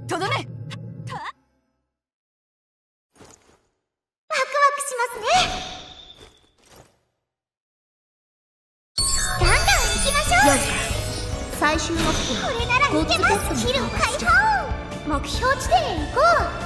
とどめ。ワクワクしますね。ガンガン行きましょう。最終目標、これならいけます。ヒル解放。目標地点へ行こう。